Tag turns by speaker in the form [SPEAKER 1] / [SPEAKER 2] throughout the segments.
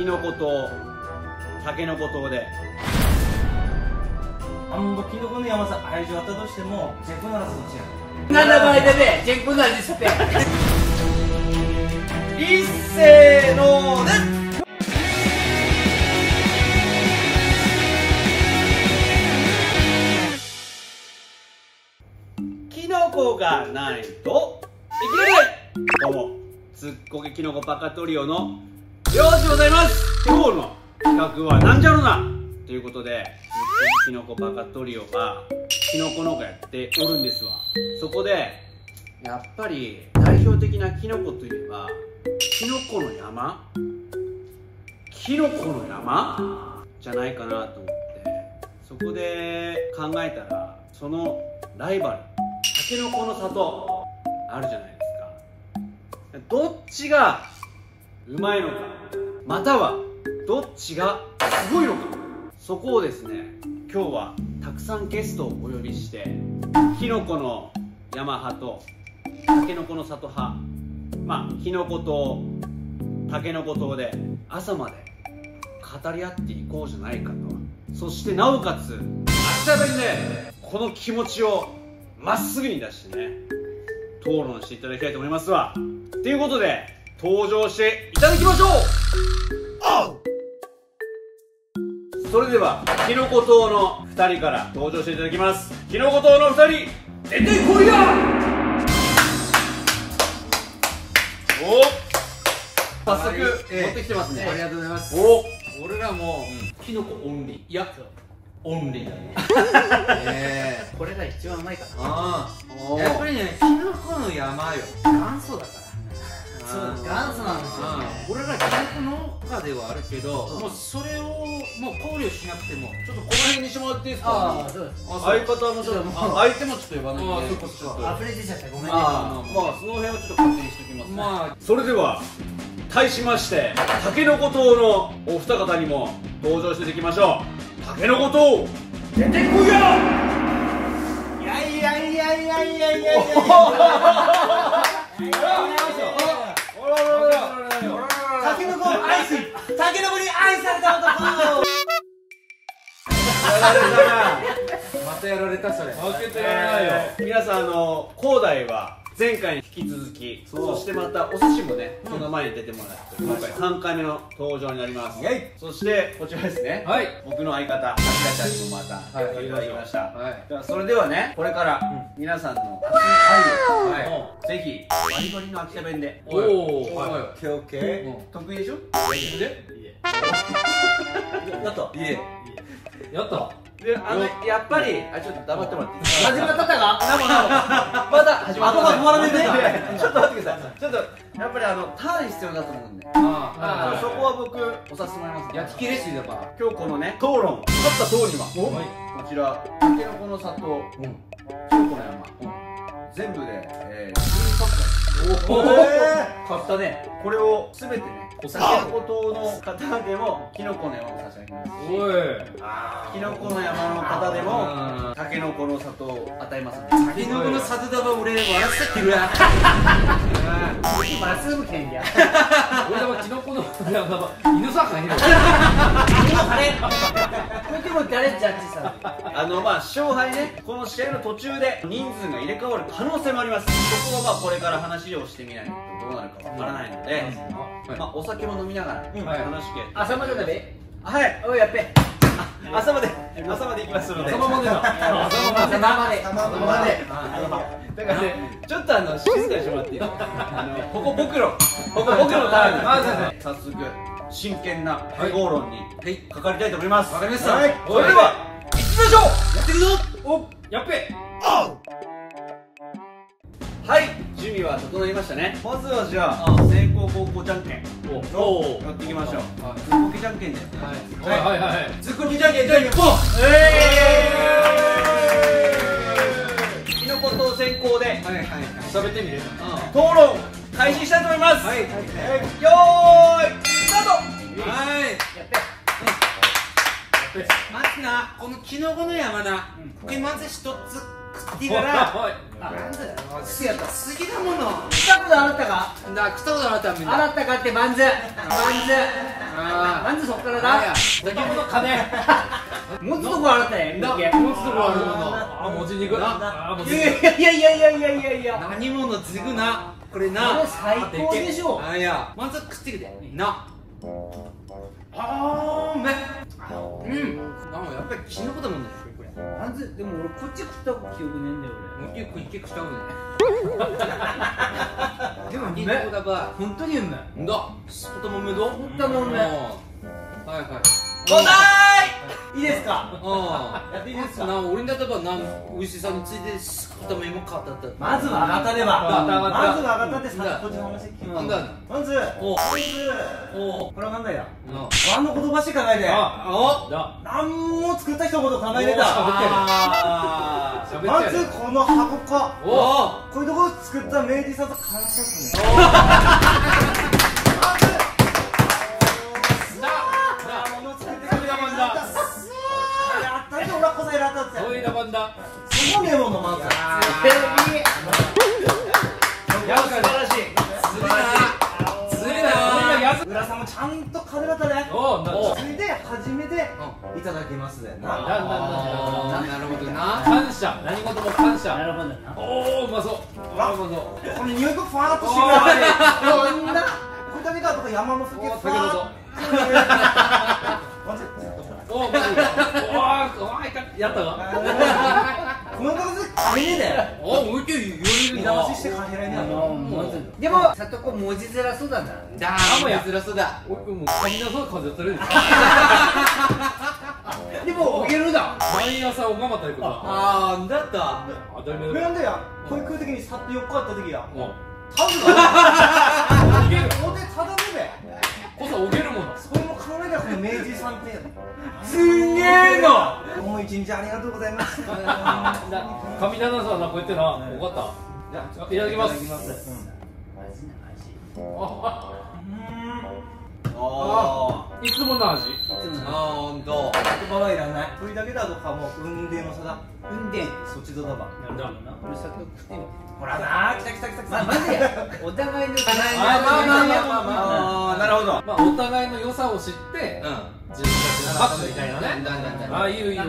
[SPEAKER 1] キノコとタケノコ島で
[SPEAKER 2] キノコの山さ愛情あったとしてもジェフならそっちや
[SPEAKER 3] なんだこれでね、ジェンコの味して
[SPEAKER 1] 一斉のでキノコがないと生きれない。どうもずっこけキノコバカトリオのりょうでございます。今日の企画はなんじゃろなということで、ずっこけキノコバカトリオがキノコ農家やっておるんですわ。そこでやっぱり代表的なキノコといえばキノコの山じゃないかなと思って、そこで考えたら、そのライバルタケノコの里あるじゃないですか。どっちがうまいのか、またはどっちがすごいのか、そこをですね、今日はたくさんゲストをお呼びして、キノコの山派とタケノコの里派、キノコとタケノコ島で朝まで語り合っていこうじゃないかと。そしてなおかつ秋田弁でこの気持ちをまっすぐに出してね、討論していただきたいと思いますわ。ということで登場していただきましょう。それではキノコ島の2人から登場していただきます。キノコ島の2人出てこいや。早速持ってきてますね。
[SPEAKER 3] ありがとうございます。
[SPEAKER 2] 俺らもキノコオンリー、いやオンリーだね。
[SPEAKER 3] これが一番うまいかな。
[SPEAKER 2] やっぱりね、キノコの山よ、元祖だから。
[SPEAKER 3] そう元祖なんですよ。
[SPEAKER 2] 俺らキノコ農家ではあるけど、もうそれをもう考慮しなくても、ちょっとこの辺にしてもらっていいですか。
[SPEAKER 1] そうです。相方もちょっと相手もちょっと呼ばないと。
[SPEAKER 3] 溢れ出ちゃった、ごめんね。
[SPEAKER 1] その辺はちょっと勝手にしておきますね。それでは対しましてタケノコ島のお二方にも登場していただきましょう。タケノコ島出てこいや。
[SPEAKER 3] いやいやいやいやいやいやいや。タケノコ愛し、タケノコに愛された男。
[SPEAKER 2] またやられた。それ
[SPEAKER 1] 負けてられないよ。皆さん広大は前回に引き続き、そしてまたお寿司もね、その前に出てもらって今回3回目の登場になります。そしてこちらですね、僕の相方あきらちゃんにもまた来ていただきました。それではね、これから皆さんの熱い愛をぜひバリバリの秋田弁で。
[SPEAKER 2] オッケー。
[SPEAKER 1] 得意でしょ。
[SPEAKER 2] やった。やった。
[SPEAKER 1] で、やっぱりちょっと黙ってもらっていいですか。
[SPEAKER 3] 始まったか。
[SPEAKER 1] まだ始まった。
[SPEAKER 3] 止まらねえ
[SPEAKER 1] ね。ちょっと待ってください。ちょっとやっぱりターン必要だと思うんで、そこは僕押させてもらいます。
[SPEAKER 2] 焼き切れ水だから。
[SPEAKER 1] 今日このね討論勝った党にはこちらタケノコの里、キノコの山全部で12パック。
[SPEAKER 3] 買ったね。
[SPEAKER 1] これをすべてね、タケノコ島の方でもキノコの山を差し上げますし、キノコの山の方でもタケノコの里を与えます。
[SPEAKER 2] タケノコの里だば俺笑わせてるや。
[SPEAKER 3] マスム県や。
[SPEAKER 2] 俺だばキノコの山犬さんがいる。
[SPEAKER 3] これも誰ジャッジさん。
[SPEAKER 1] 勝敗ね、この試合の途中で人数が入れ替わる可能性もあります。そこはこれから話をしてみないとどうなるかわからないので、お酒も飲みながら楽しくやって。
[SPEAKER 3] 朝までだべ。
[SPEAKER 1] はい。
[SPEAKER 3] おいやっべ。
[SPEAKER 1] 朝まで行きますので。
[SPEAKER 2] 朝までだ。
[SPEAKER 3] 朝まで。
[SPEAKER 1] だからね、ちょっと静かにしてもらっていいですか。ここ僕のターンで早速真剣な討論にかかりたいと思います。
[SPEAKER 2] わかりました。
[SPEAKER 1] それでは行きましょう。やっていくぞ。
[SPEAKER 2] やっべ。
[SPEAKER 1] はい、準備は整いましたね。まずはじゃあ先攻後攻じゃんけんやっていきましょう。ずっこけじゃんけんで。ずっこけじゃんけんじゃんけんポン。キノコ島先行で
[SPEAKER 2] 食べてみる。
[SPEAKER 1] 討論開始したいと思います。よーいスタート。
[SPEAKER 2] まずな、このキノコの山な、これまず一つ食ってから好きなもの
[SPEAKER 3] 食ったことあったか。
[SPEAKER 2] 食ったことあった。
[SPEAKER 3] あったかってまんず。 まずそっから
[SPEAKER 2] あ
[SPEAKER 3] だ。
[SPEAKER 2] や先ほど金
[SPEAKER 3] 持つとこ洗ったやん。
[SPEAKER 2] 持つとこあるものあ文字にくあ文字にく
[SPEAKER 3] いや。
[SPEAKER 2] 何者つぐなこれ
[SPEAKER 3] こ
[SPEAKER 2] な
[SPEAKER 3] れ最高でしょ。
[SPEAKER 2] あいやまず食ってくでなあーうめあやっぱりキノコだもんねこれ
[SPEAKER 3] まずでも俺こっち食った記憶ねえんだよ
[SPEAKER 2] もう結構一曲したもんね
[SPEAKER 3] 俺。でも
[SPEAKER 2] キノコだば
[SPEAKER 3] 本当にうめえ。
[SPEAKER 2] んだともめど
[SPEAKER 3] ほんともうめえ。
[SPEAKER 2] はいはい
[SPEAKER 3] 問題いいですか。
[SPEAKER 2] あ
[SPEAKER 3] やっていいですか。
[SPEAKER 2] な俺だったらな美味しさについてとも今買ったった
[SPEAKER 3] まずは上がったでば。まずは上がったでさ。こっちの話聞いて。
[SPEAKER 2] なんだ
[SPEAKER 3] まず
[SPEAKER 2] お
[SPEAKER 3] これはなんだよ。
[SPEAKER 2] な
[SPEAKER 3] ワンの言葉しか考えて。
[SPEAKER 2] あ
[SPEAKER 3] なんも作った一言考えてた。
[SPEAKER 2] あー
[SPEAKER 3] まずこの箱か。
[SPEAKER 2] お
[SPEAKER 3] こういうところ作った明治さんと感謝すね。
[SPEAKER 2] そういうバンダ
[SPEAKER 3] そこメモのまず。
[SPEAKER 2] いや素晴らしいずるいな
[SPEAKER 3] 浦さんもちゃんと金だったね。
[SPEAKER 2] おお
[SPEAKER 3] それで初めていただきますね。
[SPEAKER 2] なるほどな感謝何事も感謝
[SPEAKER 3] なるほどな。
[SPEAKER 2] おおうまそううまそう
[SPEAKER 3] これ匂いがファーっとしてくるわけ。こんなこれだけだとか山の先ファーっ
[SPEAKER 2] おおまずやったわ
[SPEAKER 3] この形で金ねえだよ。
[SPEAKER 2] おおうけ言える
[SPEAKER 3] 見
[SPEAKER 2] な
[SPEAKER 3] 直しして金らいねえの。
[SPEAKER 4] でも、さとこ文字づらそうだな。
[SPEAKER 2] だーもやずらそうだ俺もう髪なそう風取れる
[SPEAKER 4] でも、おげるだ。
[SPEAKER 2] 毎朝おがまた行くさ
[SPEAKER 3] あー、だった
[SPEAKER 2] 当たり前だ
[SPEAKER 3] なんだよ。こういう時にさっと4日あった時や。
[SPEAKER 2] お
[SPEAKER 3] タブだ。
[SPEAKER 2] おげる
[SPEAKER 3] ここでただめべ。
[SPEAKER 2] こそおげるもの
[SPEAKER 3] それも考えたらこの明治さんって
[SPEAKER 4] すんげえの。
[SPEAKER 3] もう一日ありがとうございます。
[SPEAKER 2] 髪なさなこうやってな分かったいただきますいつもの味
[SPEAKER 3] ほんと言葉はいらない。それだけだとかもう運転の差だ。
[SPEAKER 4] 運転。
[SPEAKER 3] そっちどだば。
[SPEAKER 2] なんだ
[SPEAKER 4] 俺さとこ食ってみて。
[SPEAKER 3] ほらなー、来た来た来た来た。
[SPEAKER 4] まずや、お互いの
[SPEAKER 3] あー、なるほど。
[SPEAKER 2] まあお互いの良さを知って自分たちのバックみたいなねああいいよいいよ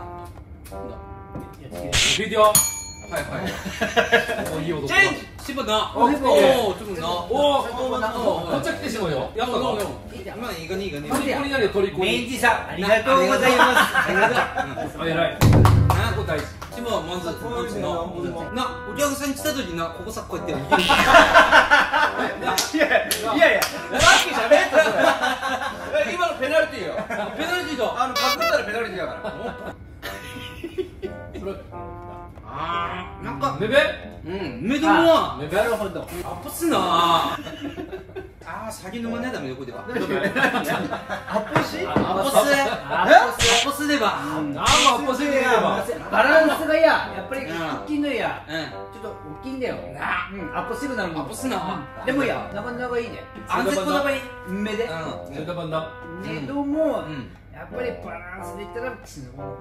[SPEAKER 2] ビデオはいはいいい男
[SPEAKER 3] しぶな。
[SPEAKER 2] おおちょっとなおお
[SPEAKER 3] お
[SPEAKER 2] こっちは来てしまうよやったの
[SPEAKER 3] 今いいかねいいかね。
[SPEAKER 2] トリコになるよトリコに
[SPEAKER 4] 明治さん、ありがとうございます。
[SPEAKER 2] あ偉い
[SPEAKER 3] な
[SPEAKER 2] ここ大事
[SPEAKER 3] ちもまずこいつなお客さん来た時なここさこうやって。
[SPEAKER 2] いやいやさっき喋ったそれ
[SPEAKER 3] 今のペナルティーよ。
[SPEAKER 2] ペナルティーだ
[SPEAKER 3] パクったらペナルティーだから。
[SPEAKER 2] それ
[SPEAKER 3] あー、なんか
[SPEAKER 2] めべ
[SPEAKER 3] 目玉は
[SPEAKER 2] めべ
[SPEAKER 4] なるほど。
[SPEAKER 3] アップすなあー、酒飲まないだめよここでは。
[SPEAKER 4] アップし
[SPEAKER 3] アップすれば。
[SPEAKER 2] あんまアップせねえば
[SPEAKER 4] バランスがやっぱり大きいのや
[SPEAKER 3] う
[SPEAKER 4] ちょっと大きいんだよアップすぐなるもん
[SPEAKER 3] アップすな
[SPEAKER 4] でもやなかなかいいね
[SPEAKER 3] 安全こだばり。
[SPEAKER 4] 目で
[SPEAKER 2] それだばんだ
[SPEAKER 4] ねどうも
[SPEAKER 3] ん
[SPEAKER 4] やっぱりバランスで言ったらキノコの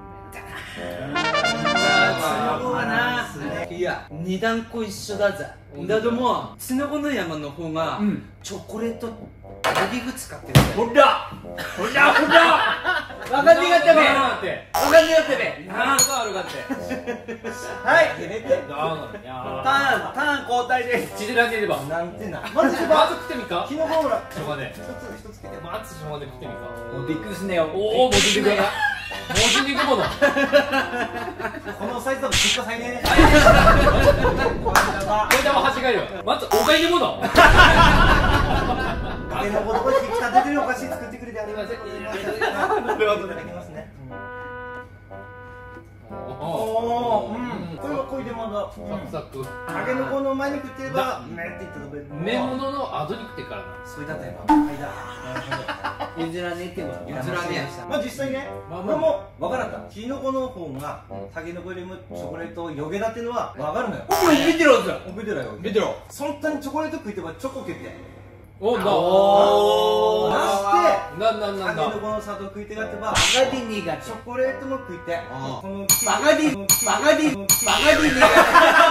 [SPEAKER 3] いや、二段こ一緒だぜ。だども、ツノコの山の方がチョコレート入り口使ってるんだよ。
[SPEAKER 4] ほらほらほら分かんねえかったべ分かんねえかったべ
[SPEAKER 2] なんかあるかって
[SPEAKER 3] はい、入れて。
[SPEAKER 2] タ
[SPEAKER 3] ターン交代で。
[SPEAKER 2] チデラにいれば
[SPEAKER 3] なんてな。まず
[SPEAKER 2] まず食ってみか
[SPEAKER 3] キノコほら。
[SPEAKER 2] しょうがね
[SPEAKER 3] 一つつけて。
[SPEAKER 2] まずしょうがね食ってみか
[SPEAKER 4] びっくりすんねよ
[SPEAKER 2] おお文字肉だ文字肉もの
[SPEAKER 3] このサイズだと出荷最低ね。
[SPEAKER 2] これでも端がいるまずお買いに物
[SPEAKER 3] タケノコとか引き立ててるお菓子作ってくれてありがとうございます。なるほど。いただきますね。おー、これはこいでまだ。
[SPEAKER 2] サクサク
[SPEAKER 3] タケノコの前に食ってれば、めって言ったとこ
[SPEAKER 2] 目物の後に食ってからな
[SPEAKER 3] それだったよ。はいだ。
[SPEAKER 4] 譲らねえってこと
[SPEAKER 3] 譲らねえ。まあ実際ね、俺も分からんか。キノコの方がタケノコよりもチョコレートをよげだっていうのは分かるのよ。
[SPEAKER 4] 見てろぞ
[SPEAKER 3] 覚えてろよ。見てろ。そんなにチョコレート食いてばチョコ決定。
[SPEAKER 2] おな
[SPEAKER 3] おー。なして
[SPEAKER 2] なん
[SPEAKER 3] タケノコの砂糖食いてがってば
[SPEAKER 4] バカディニーが
[SPEAKER 3] チョコレートも食いて。この
[SPEAKER 4] バカディニーが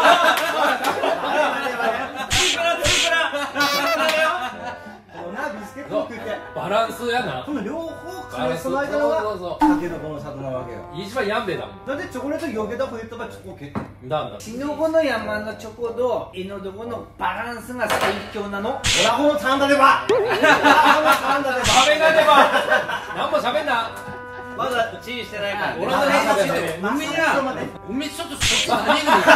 [SPEAKER 3] このなビス
[SPEAKER 5] つけて食って
[SPEAKER 4] バランスやな。
[SPEAKER 5] この両方兼ね備えたのがタケノコの里なわけよ。
[SPEAKER 4] 一番やんべえだもん。
[SPEAKER 5] だってチョコレートよけた冬とかチョコケって
[SPEAKER 4] なんだ。
[SPEAKER 2] キノコの山のチョコとイノドコのバランスが最強なの。
[SPEAKER 5] オラホのタンダでば
[SPEAKER 4] 喋んなでば何も喋んな。
[SPEAKER 1] まだチンしてないからね。
[SPEAKER 4] 俺の編集で
[SPEAKER 3] おめえやおめえちょっとそっち何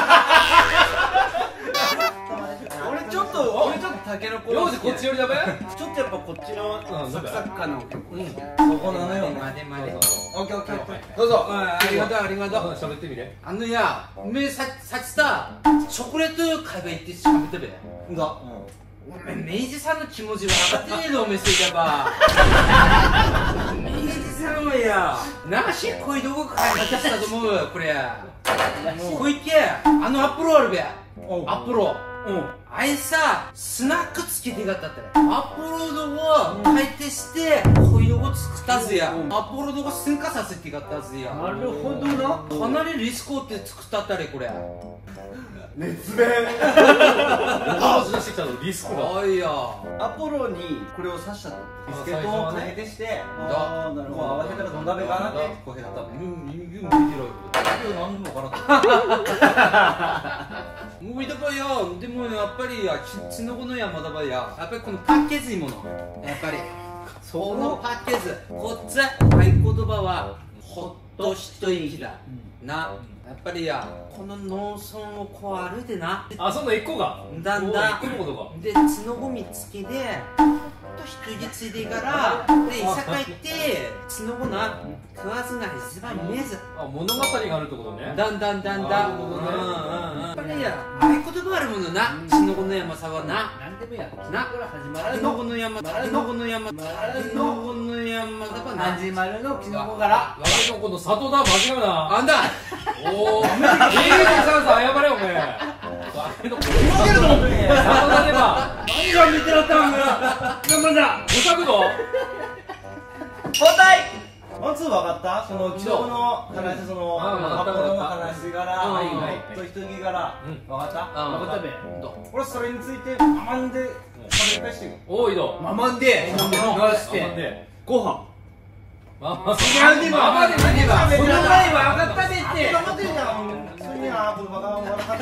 [SPEAKER 1] 俺ちょっとタケノコ
[SPEAKER 4] ようじこっち寄りだべ。
[SPEAKER 1] ちょっとやっぱこっちのサクサク感の結構好き。
[SPEAKER 5] そこなのよ。
[SPEAKER 3] 待て待て
[SPEAKER 5] オッケーオッケーオッケー。
[SPEAKER 4] どうぞ。
[SPEAKER 3] ありがとうありがとう。
[SPEAKER 4] 喋ってみれ。
[SPEAKER 3] あのやおめえさっきさチョコレート買えばいいって喋ったべ。
[SPEAKER 5] だ。
[SPEAKER 3] おめえ明治さんの気持ち分かってねえぞおめえそれじゃば明治さんはやなしこいどこ買い方したと思うこれこいけあのアップロあるべアップロあいさスナックつけてがったってアップロードを改定してこいどこ作ったずやアップロードを進化させてがったずや
[SPEAKER 2] なるほどな。
[SPEAKER 3] かなりリスクをって作ったったれこれ
[SPEAKER 5] 熱弁。
[SPEAKER 4] ああ、出してきたのリスクが。
[SPEAKER 3] あいや
[SPEAKER 1] アポロにこれを刺したと。
[SPEAKER 5] ビスケットを変えてして
[SPEAKER 1] ああ、なる
[SPEAKER 5] こう合わせたらどんだべかなってこうへだったべ。
[SPEAKER 3] うん見てろよ
[SPEAKER 5] 何でも分からん。
[SPEAKER 3] もういだばやでもやっぱりやキノコの山だばややっぱりこのパッケージいいものやっぱりそのパッケージこっち合言葉はほっと一息だなやっぱりやこの農村をこう歩いてな
[SPEAKER 4] あ、そんな一個が。
[SPEAKER 3] だんだん
[SPEAKER 4] 一個のことか。
[SPEAKER 3] でツノゴミつけでほっと一息ついてからで居酒屋行ってツノゴな食わずが一番見えず
[SPEAKER 4] あ、物語があるってことね。
[SPEAKER 3] だんだんだんだん
[SPEAKER 4] なるほどね
[SPEAKER 3] やっぱりや合言葉あるものなキノコの山さはな
[SPEAKER 2] なんでもや。
[SPEAKER 3] な
[SPEAKER 2] これ始ま
[SPEAKER 3] キ
[SPEAKER 2] るの。
[SPEAKER 3] ノコの山キノコの山キノコの山だばな
[SPEAKER 2] 始まるのキノコから。
[SPEAKER 4] タケノコの里だ、間違うな。
[SPEAKER 3] あんだ
[SPEAKER 4] おお、明治さんさ謝れおめえ。タケノコの里だねば。
[SPEAKER 5] 何が見てらったんだよ。なんだ。
[SPEAKER 4] おさくの。
[SPEAKER 5] 交代。ワンツー分かった？そのキノコの話そのアップルの話から
[SPEAKER 3] はい
[SPEAKER 5] と一人から分かった？
[SPEAKER 3] 分
[SPEAKER 2] かったべ。
[SPEAKER 5] 俺それについて学んで喋り返してよ。
[SPEAKER 4] おいど。
[SPEAKER 2] ママンで。どうして。
[SPEAKER 4] で。
[SPEAKER 1] ご飯。
[SPEAKER 4] まあ、
[SPEAKER 2] 違うでも。ママで何ば。この前は分かったべって。
[SPEAKER 5] 頑張ってんじゃん。それにはこのバカが分か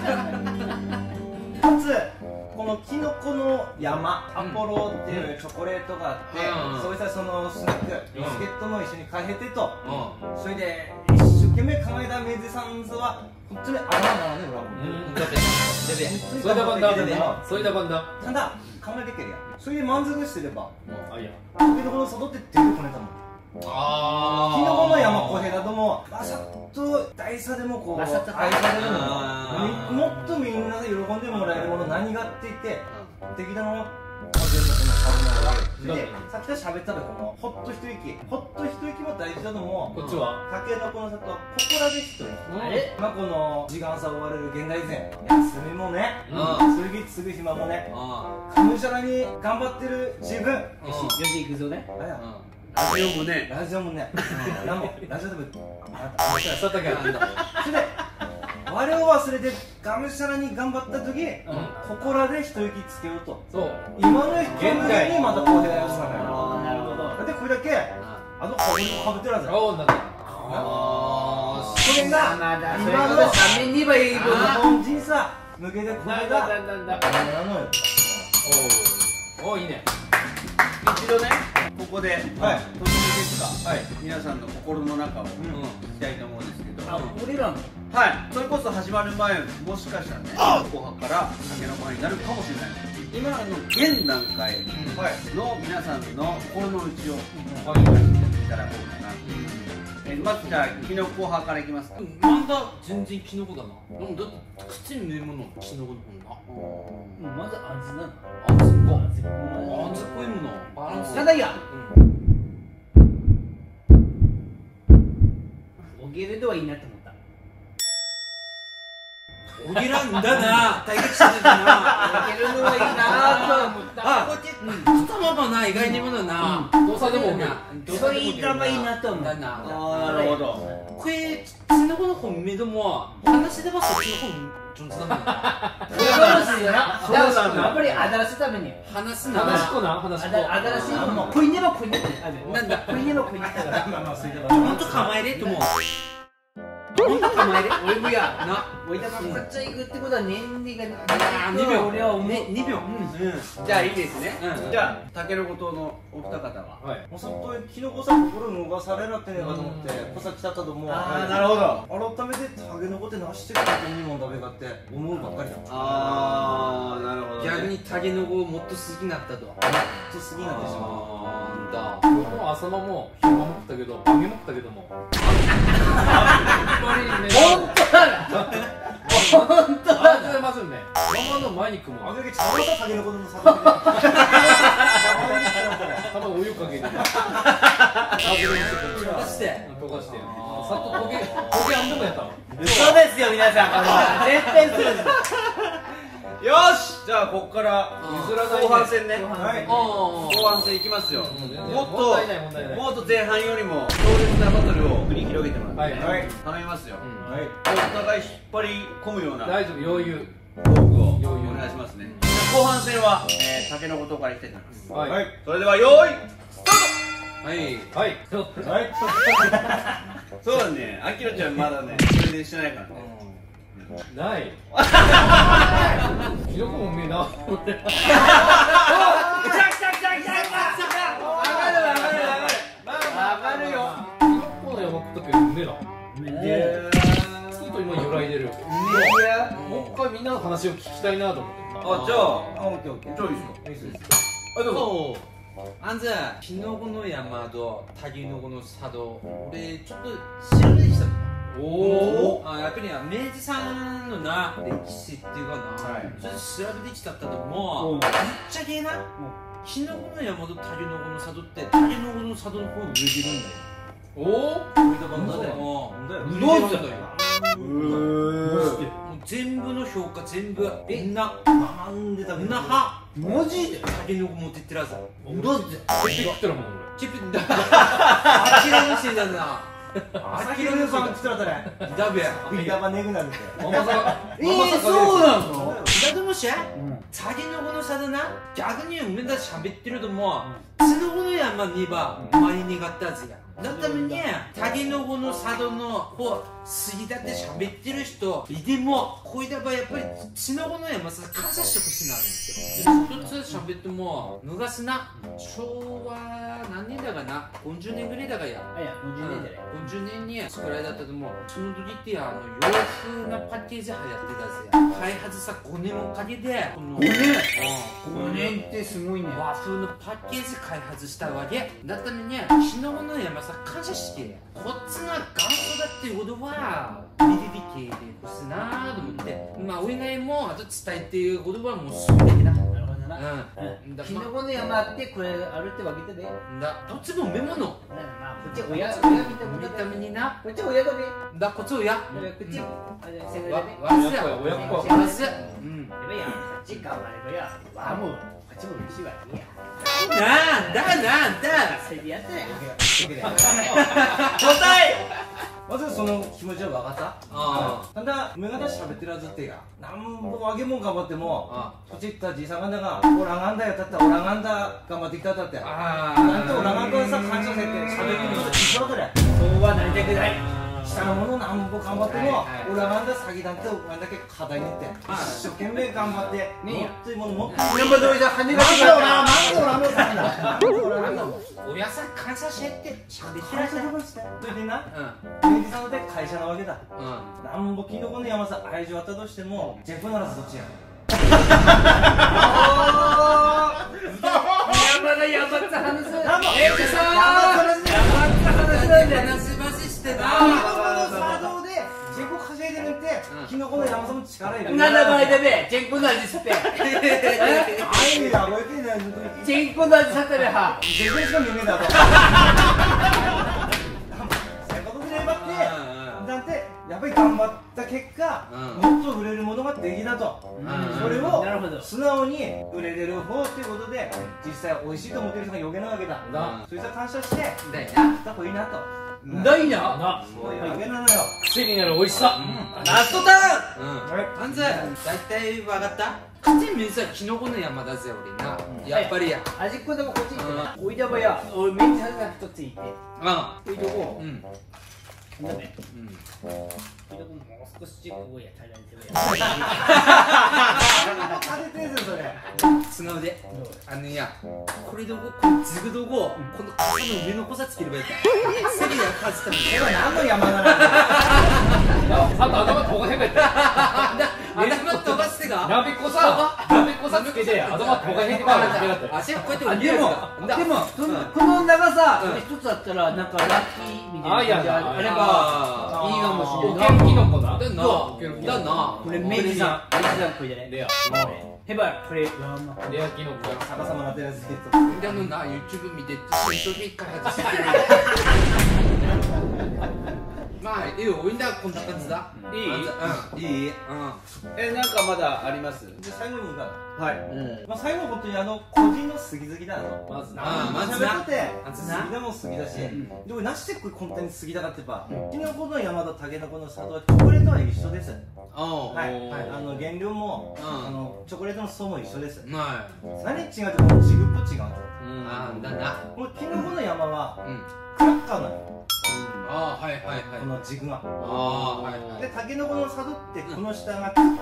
[SPEAKER 5] った。まずこのキノコの山アポロっていうチョコレートがあってそういったそのスナックビスケットも一緒に変えてとそれで一生懸命考えた明治さんは本当に頭なのね
[SPEAKER 4] それだバンダ。それだバンダ。
[SPEAKER 5] ただ考えてけりゃそれで満足してれば
[SPEAKER 4] あ、いや。
[SPEAKER 5] タケノコの里って出てこねたもん
[SPEAKER 3] あ
[SPEAKER 5] キノコの山小平だともわさっと大差でもこう愛されるのもっとみんなで喜んでもらえるもの何がって言って敵だの風のこのサウナがでさっきと喋ったらこのほっと一息ほっと一息も大事だと思う
[SPEAKER 4] こっちは。
[SPEAKER 5] タケノコの里ここらで一人
[SPEAKER 3] あれ
[SPEAKER 5] まあこの時間差を追われる現代人休みもねすぐ暇もねがむしゃらに頑張ってる自分
[SPEAKER 2] よし行くぞね。
[SPEAKER 5] あや
[SPEAKER 1] ラジオもね。
[SPEAKER 5] ラジオもね何もラジオでも
[SPEAKER 4] さったけど。
[SPEAKER 5] それで我を忘れてがむしゃらに頑張った時ここらで一息つけようと
[SPEAKER 4] そう。
[SPEAKER 5] 今の人向けにまたこう平吉さんが
[SPEAKER 2] なるほど。
[SPEAKER 5] でこれだけあのかぶってるはず
[SPEAKER 4] おお、なんだ。
[SPEAKER 5] これが
[SPEAKER 2] まだ。
[SPEAKER 5] 今の
[SPEAKER 2] 3年にばいい
[SPEAKER 5] 日本人さ向けてこれが
[SPEAKER 2] なんだ。
[SPEAKER 5] なのよ
[SPEAKER 4] おお、いいね。
[SPEAKER 1] 一度ね、ここで、
[SPEAKER 5] はい
[SPEAKER 1] 突然ですが、
[SPEAKER 4] はい。
[SPEAKER 1] 皆さんの心の中を聞きたいと思うんですけど、
[SPEAKER 2] あ、俺らの。
[SPEAKER 1] はい、それこそ始まる前、もしかしたらね、後半から竹の子になるかもしれない。今の現段階の皆さんの心の内を聞かせていただこうかな。まずじゃあ、キノコ派からいきますか。
[SPEAKER 3] なんだ全然キノコだなでもだって口に見えるものキノコのもんな
[SPEAKER 2] まず味なの。
[SPEAKER 3] あずっこ
[SPEAKER 2] 味。
[SPEAKER 3] あずっこいものバランス
[SPEAKER 2] ただや。おげれではいいなって思った。
[SPEAKER 3] おぎらんだな対決してたな
[SPEAKER 2] おげるのはいいなと思った。
[SPEAKER 3] あこっち頭ばな意外にものな
[SPEAKER 4] 動作でも OK。
[SPEAKER 2] そういったらいいなと思った。
[SPEAKER 3] だな
[SPEAKER 1] ああ、なるほど。
[SPEAKER 3] これキノコの本目でも話ではそっちの上手だもんな。
[SPEAKER 6] そうですよな。
[SPEAKER 1] そうなんだ
[SPEAKER 6] やっぱり新しいために
[SPEAKER 3] 話すな。
[SPEAKER 4] 話し子な話し子。
[SPEAKER 6] 新しいのも食いねば食いねば
[SPEAKER 3] なんだ
[SPEAKER 6] 食いねば食いねばだから
[SPEAKER 5] まあまあすいてば
[SPEAKER 3] ほんと構えれと思う。ほんと構えれ。
[SPEAKER 6] 俺もや
[SPEAKER 3] な。
[SPEAKER 6] おいたかこっち行くってことは年齢が
[SPEAKER 3] 2秒。
[SPEAKER 6] 俺は思う
[SPEAKER 3] ね、2秒。
[SPEAKER 1] じゃあいいですね、
[SPEAKER 3] うん
[SPEAKER 1] じゃあたけのこ島のお二方は
[SPEAKER 4] はい。
[SPEAKER 5] もうそっとキノコさ心動かされなってねえかと思ってこさ来たったと思う。
[SPEAKER 1] ああなるほど
[SPEAKER 5] 改めてタケノコってなしてくれていいもんだべかって思うばっかりだ。
[SPEAKER 1] ああなるほど、ね、
[SPEAKER 3] 逆にタケノコをもっと好きになったと。
[SPEAKER 5] と過ぎなってしまう。
[SPEAKER 3] なんだ。
[SPEAKER 4] 今日も朝間も昼間も食ったけど、揚げも食ったけども。やっぱりね。
[SPEAKER 6] 本当だな本当だな
[SPEAKER 4] まずね、ママの前に組む。
[SPEAKER 5] あげげちゃわたタケノコの魚で。
[SPEAKER 4] ただお湯かけて。
[SPEAKER 3] 溶かして。
[SPEAKER 4] 溶かして。さっと焦げあんでもやったの。
[SPEAKER 6] 嘘ですよ皆さんこれ絶対嘘です
[SPEAKER 1] よしじゃあここから
[SPEAKER 4] 譲らないね
[SPEAKER 1] 後半戦ね
[SPEAKER 5] はい。
[SPEAKER 3] お
[SPEAKER 1] 後半戦いきますよ、もっ
[SPEAKER 4] 問題ない問題ない。
[SPEAKER 1] ともっと前半よりも強烈なバトルを繰り広げてもらって、
[SPEAKER 4] はい。
[SPEAKER 5] はい。
[SPEAKER 1] 頼みますよ、
[SPEAKER 4] うん
[SPEAKER 5] はい。
[SPEAKER 1] お互い引っ張り込むような
[SPEAKER 4] 大丈夫、余裕。
[SPEAKER 1] トークを
[SPEAKER 4] 余裕
[SPEAKER 1] お願いしますね。後半戦はたけのこ島からいきたいと思います。
[SPEAKER 4] はい。
[SPEAKER 5] はい。
[SPEAKER 1] それでは用意
[SPEAKER 3] はい。
[SPEAKER 4] はい。
[SPEAKER 5] はい。
[SPEAKER 1] そうだね、あきらちゃんまだねそれでしてないからね。
[SPEAKER 4] ない。ひどくもうめえな。
[SPEAKER 6] わかるよ
[SPEAKER 4] この山食ったけどうめえな。ちょっと今揺らいでる。もう一回みんなの話を聞きたいなと思って。
[SPEAKER 1] あ、じゃあ
[SPEAKER 5] オッケーオッケー。
[SPEAKER 1] じゃあいいですよ。
[SPEAKER 5] いいです。
[SPEAKER 1] あ、どうぞ。
[SPEAKER 3] そうあんざキノコの山とタケノコの佐渡俺ちょっと調べてきたの。
[SPEAKER 4] お
[SPEAKER 3] あやっぱり明治さんのな歴史っていうかな、
[SPEAKER 5] はい
[SPEAKER 3] ちょっと調べてきたったともうぶっちゃけなキノコの山とタケノコの佐渡ってタケノコの佐渡の方が売れてるんだよ。
[SPEAKER 4] お。
[SPEAKER 5] 売れたばっかで。
[SPEAKER 3] も
[SPEAKER 5] なんだよ。
[SPEAKER 3] う売れてるんだよ。
[SPEAKER 1] う
[SPEAKER 3] もう全部の評価全部な
[SPEAKER 5] なんで食べ
[SPEAKER 3] なは
[SPEAKER 6] マジで
[SPEAKER 3] タケノコ持ってってるはずだ。
[SPEAKER 6] どうって
[SPEAKER 4] 食ってるもん
[SPEAKER 3] チップだあきらめしてんだな。
[SPEAKER 5] 朝昼のパン食ったらだね。
[SPEAKER 3] だべ
[SPEAKER 5] ビダバネグなんて。
[SPEAKER 4] 俺。ママさ
[SPEAKER 6] そうなの
[SPEAKER 3] だともしタケノコの佐渡な逆に梅田喋ってるともツノコの山にば前にがったはずや。だっためにタケノコの佐渡の方過ぎだって喋ってる人いてもこいだばやっぱりツノコの山さ感謝してほしいなるんですよ。一つ喋っても昔な昭和何年だかな50年ぐらいだかや。
[SPEAKER 6] あいや50年じゃない
[SPEAKER 3] 50年に作られたと思う。その時って洋風なパッケージ流行ってたぜ。開発さ5年をかけてこの
[SPEAKER 6] 5年
[SPEAKER 3] 5
[SPEAKER 6] 5年ってすごいね
[SPEAKER 3] 和風のパッケージ開発したわけだったのにキノコの山さ感謝してこっちが元祖だっていうことはビリビ系でほしいなと思ってまあおいないもあと伝えっていうことはもうすぐだけだ。
[SPEAKER 6] なるほどな
[SPEAKER 3] うんだ
[SPEAKER 6] キノコの山ってこれあるってわけでね
[SPEAKER 3] だどっちもメモの
[SPEAKER 6] まあこっち親見た
[SPEAKER 3] 見
[SPEAKER 6] こと
[SPEAKER 3] た目にな
[SPEAKER 6] こっち親だべ
[SPEAKER 3] だこっちをや
[SPEAKER 6] こっちあれせん
[SPEAKER 3] わ
[SPEAKER 6] だべ
[SPEAKER 3] わすや
[SPEAKER 4] 親子
[SPEAKER 3] わすうん
[SPEAKER 6] やばいやこっち頑張ればやわもこっちも嬉しいわいいや
[SPEAKER 3] なんだ
[SPEAKER 6] それでやったら
[SPEAKER 1] 答え
[SPEAKER 5] まずその気持ちは分かった
[SPEAKER 3] あ
[SPEAKER 5] ただ目方喋ってるはずってやなんぼ揚げ物頑張っても
[SPEAKER 3] あ
[SPEAKER 5] こっち行ったじいさんがんだがオラガンダやったったオラガンダ頑張ってきたったって
[SPEAKER 3] あ
[SPEAKER 5] なんとオラガンダでさ感謝せって喋ってるのと一緒だから
[SPEAKER 6] そうはなりたくない
[SPEAKER 5] 下のものなんぼ頑張っても
[SPEAKER 3] はいはい
[SPEAKER 5] オラガンダ詐欺団ってお前だけ課題にって一生懸命頑張ってもっといいものもっといいもの
[SPEAKER 6] 頑張っておいた羽が
[SPEAKER 5] なんでオラガンダ
[SPEAKER 3] おやさん感謝してって喋ってらっしゃる
[SPEAKER 5] それでな
[SPEAKER 3] う
[SPEAKER 5] 明治さんって会社なわけだ
[SPEAKER 3] ん
[SPEAKER 5] なんぼキノコの山さ愛情あったとしてもジェフならずどっちや
[SPEAKER 6] 山田山って話す
[SPEAKER 5] なんぼ
[SPEAKER 6] えさ
[SPEAKER 3] 話しばししてな
[SPEAKER 5] サードでジェフ稼いでるってキノコの山さんも力いる
[SPEAKER 6] なんだこれでべジェンコの味すって
[SPEAKER 5] あいや覚えてない
[SPEAKER 6] ジェンコの味さったべは
[SPEAKER 5] ジェフしか見えねえだとそういうことでばってだってやっぱり頑張った結果もっと売れるものができたとそれを
[SPEAKER 6] なるほど
[SPEAKER 5] 素直に売れてる方っていうことで実際美味しいと思ってる人が余計なわけだそいつは感謝して
[SPEAKER 3] だよな
[SPEAKER 5] だといいなと
[SPEAKER 4] 大な
[SPEAKER 5] そういうわけなのよ。
[SPEAKER 4] 癖になる美味しさ。
[SPEAKER 3] ラストターン。まず大体分かった。勝ち水はキノコの山だぜ俺な。やっぱりや。
[SPEAKER 6] 味っこでもこっち行ってな。おいだばや、俺メンチが一ついて。おいどこ。なんで。おいどこもう少しこうや足りないて
[SPEAKER 5] 食べてんすよそれ。
[SPEAKER 3] 違うで。や、これどこ、このズグどこ、この傘の上の小さつければいいか。セリアカズタの。
[SPEAKER 5] これ何の山なの。
[SPEAKER 4] あと頭とがへべって。
[SPEAKER 3] 頭飛ばしてが。
[SPEAKER 4] ラビコさつけて頭とがへべばだって。
[SPEAKER 3] 足こうやって
[SPEAKER 6] でもこの長さ一つあったらなんかラッキーみたいな感じあればいいかもしれない。
[SPEAKER 4] キノコだ。
[SPEAKER 3] だな。
[SPEAKER 6] これ明治さんこれでね。
[SPEAKER 4] レア。
[SPEAKER 6] ヘバこれ
[SPEAKER 4] レアキノコ。
[SPEAKER 5] 逆さまなってるやつで。
[SPEAKER 3] だのな、YouTube 見て一人一回外してくれる。まあいいよ、ウインナーこんな感じだ。
[SPEAKER 1] いい？
[SPEAKER 3] いい。
[SPEAKER 1] なんかまだあります？
[SPEAKER 5] で最後にいいかな。
[SPEAKER 1] はい。
[SPEAKER 5] まあ最後本当に個人の好き好きだの。
[SPEAKER 4] まずな。
[SPEAKER 3] まずな。
[SPEAKER 5] 喋ってて好きでも好きだし、でもなしてこれ本当に好きだかって言えば、キノコの山とタケノコの里はチョコレートは一緒です。はい原料もチョコレートの層も一緒です。何違うってこのジグっぽ違う。
[SPEAKER 3] だな。
[SPEAKER 5] このキノコの山はクラッカーなのよ。このジグが。でタケノコの里ってこの下がクッキーなの。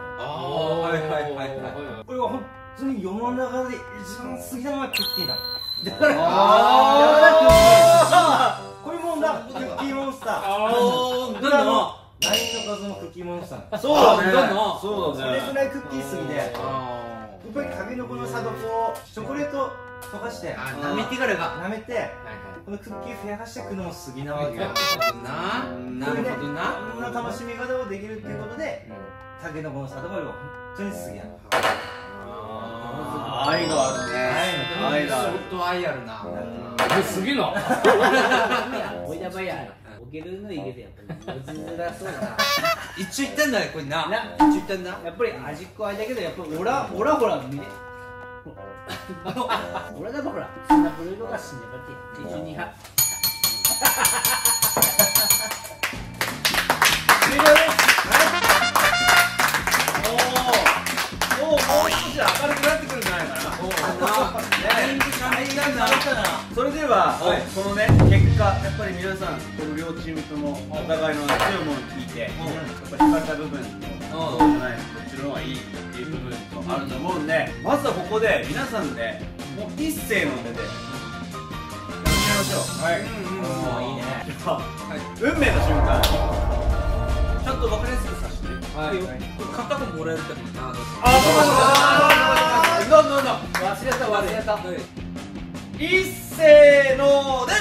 [SPEAKER 5] これは本当に世の中で一番好きなのはクッキーなの。だからこういうもんだ。クッキーモンスター。ラインの数のクッキーモンスター。
[SPEAKER 1] そうだね。そうだね。
[SPEAKER 5] それぐらいクッキー好きで、やっぱりタケノコの里こうチョコレート溶かして
[SPEAKER 3] 舐めてからが。
[SPEAKER 5] 舐めてこのクッキー増やしていくのも好きなわけよ。
[SPEAKER 3] なるほどな。
[SPEAKER 5] こんな楽しみ方をできるっていうことでタケノコの里が本当に好きなの。
[SPEAKER 1] 愛があるね。愛がある。
[SPEAKER 3] 相当愛あるな。
[SPEAKER 4] すげえな。
[SPEAKER 6] おいだばやおけるのいけてやっぱりむずづらそうだな。
[SPEAKER 3] 一応言ったんだよこれな。一応言ったんだ。
[SPEAKER 6] やっぱり味っこあれだけどやっぱオラほら見て。俺だもほらそんなブルードが死んでばって一緒には。
[SPEAKER 5] 終了です。もう少し明るくなってくるんじゃないかな。
[SPEAKER 1] それではこのね結果やっぱり皆さんこの両チームともお互いの強いものを聞いてやっぱ惹かれた部分とそうじゃないこっちの方がいいっていう部分とあると思うんで、まずはここで皆さんでもう一斉の手でやってみましょう。はいいいね。運命の瞬間ちゃんと分かりやすくさせて。
[SPEAKER 3] 買った分もらえるためにな。
[SPEAKER 6] 忘れた。
[SPEAKER 1] 一斉ので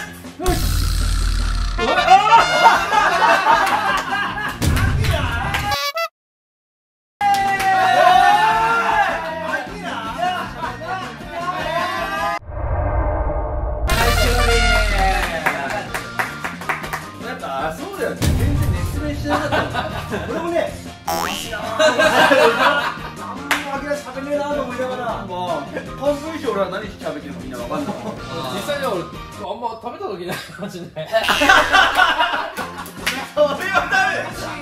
[SPEAKER 1] そうだよね。全然熱弁してなかった。俺もね喋れねえなと思いながら、半分以上俺は何して喋ってるのかみんな分かんない。
[SPEAKER 4] 実際に俺あんま食べた時ないかもしれない。
[SPEAKER 1] それはダメ。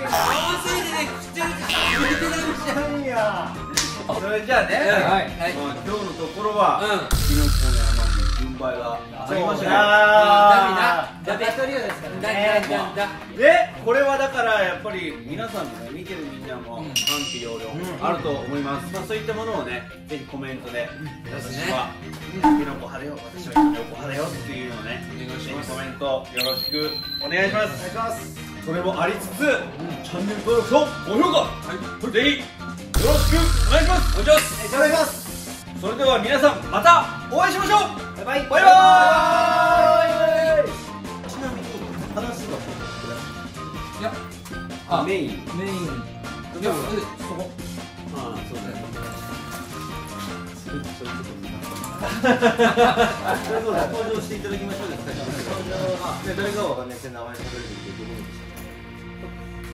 [SPEAKER 1] それじゃあね、今日のところはキノコの山に軍配がありましたね。
[SPEAKER 6] ダメトリオですからね。
[SPEAKER 1] で、これはだからやっぱり皆さんもね、見てるみんなも賛否両論あると思います。そういったものをね、ぜひコメントで私はキノコ派だよ、私はキノコ派だよっていうのをね、ぜひコメントよろしくお願いします。それもありつつ、チャンネル登録と高評価ぜひよろしくお願いします。お願いします。それでは皆さんまたお会いしましょう。バイバイ。
[SPEAKER 5] ちなみに話が
[SPEAKER 1] メイン
[SPEAKER 3] でもそこ。
[SPEAKER 1] そうだよ。
[SPEAKER 5] 登場していただきましょう。誰かはわかんないけど名前喋れるってどこにでした。